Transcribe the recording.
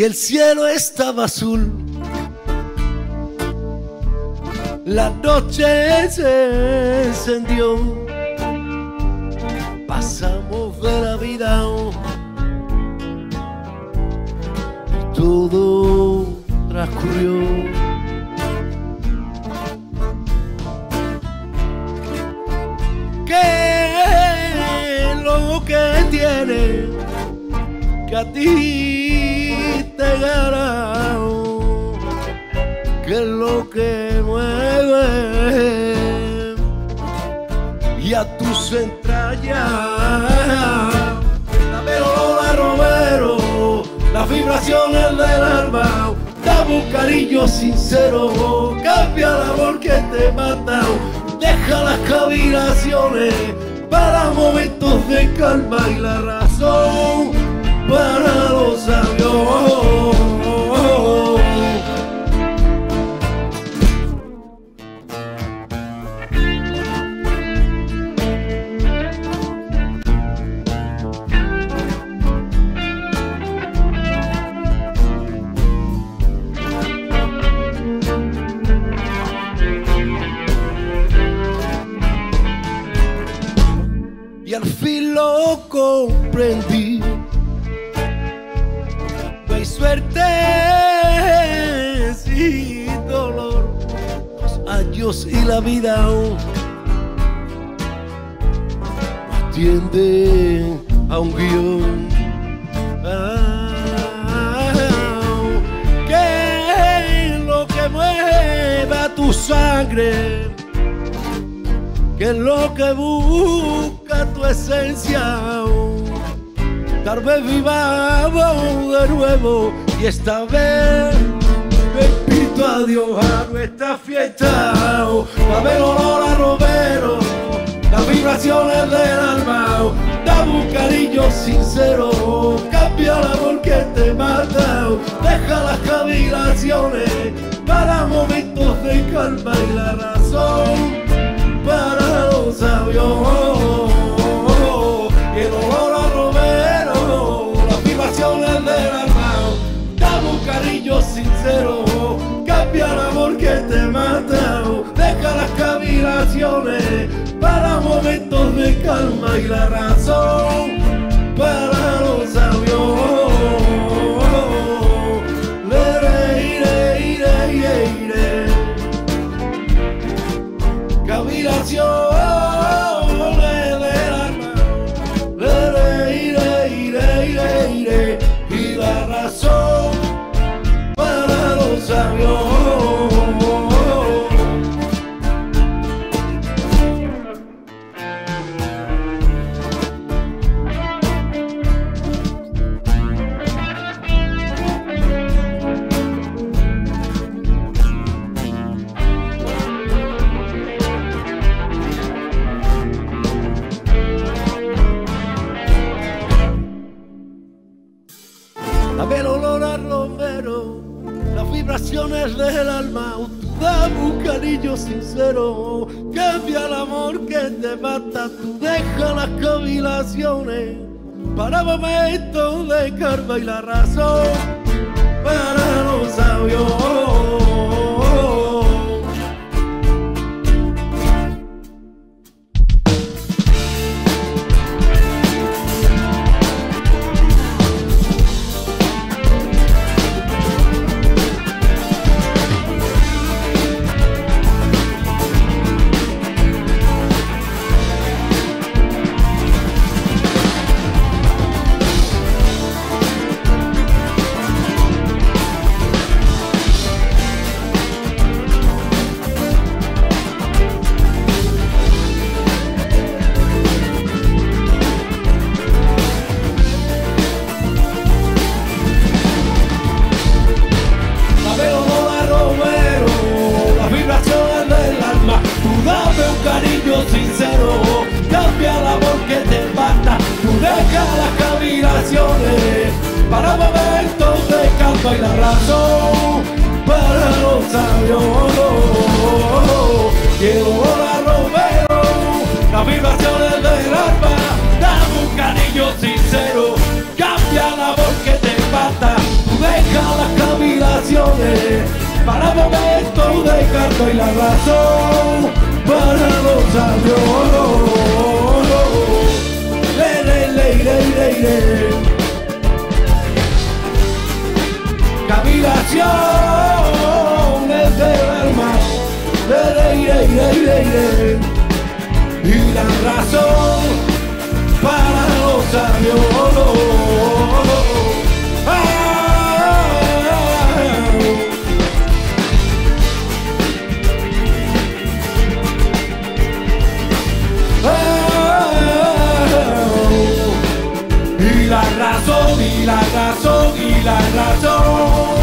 y el cielo estaba azul. La noche se encendió, pasamos de la vida y todo transcurrió. ¿Qué es lo que tiene que a ti te gana? ¿Qué es lo que mueve y a tus entrañas? Dame olor a romero, las vibraciones del alma. Dame un cariño sincero, cambia el amor que te mata. Deja las cavilaciones para momentos de calma y la razón para los sabios. Y al fin lo comprendí. No hay suerte sin dolor. Los años y la vida no tienden a un guión. ¿Qué es lo que mueve tu sangre? ¿Qué es lo que busca tu esencia? Tal vez vivamos de nuevo y esta vez me invito a Dios a nuestra fiesta. Dame el olor a romero, las vibraciones del alma. Dame un cariño sincero, cambia el amor que te mata. Deja las cavilaciones para momentos de calma y la razón para los sabios. Y el olor a romero, las vibraciones del alma. Dame un cariño sincero, cambia el amor que te mata. Deja las cavilaciones para momentos de calma y la razón para los sabios. Cavilación del alma, y la razón para los sabios. Dame el olor a romero, las vibraciones del alma. Dame un cariño sincero, cambia el amor que te mata. Tú deja las cavilaciones para momentos de calma y la razón para los sabios. y la razón para los aviones. Cavilaciones del alma, y la razón para los aviones. Y la razón, y la razón, y la razón.